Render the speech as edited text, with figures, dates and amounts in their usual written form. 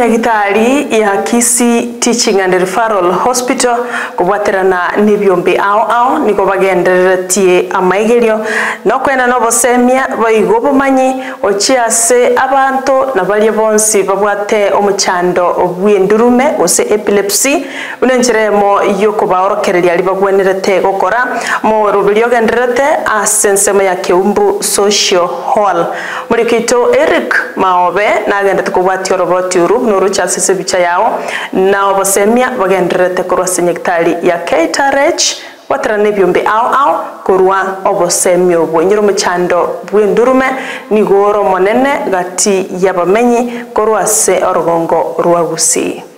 nyagitari ya Kisii Teaching and Referral Hospital kubwaterana nibyombe ao niko bagenderetie amaigerio no kwenda no bosemia baigo bumanyi ochiase abantu na bali bonsi babwate omuchando obwendurume ose epilepsy unenjeremo yoko baorokereria ali bagwenerete gukora mo rubiryo genderete asensemo ya Keumbu Social Hall muri kito Eric Maobe na agenda tukubwati roboti uru norucha sese bicha yao na obosemia bagenderete kurwa senyekitari ya KTRH watrane byombe ao kurwa obosemio bwenyiro muchando bwendurume ni goro monene gati yabamenyi kurwa se orugongo rwa Gusii.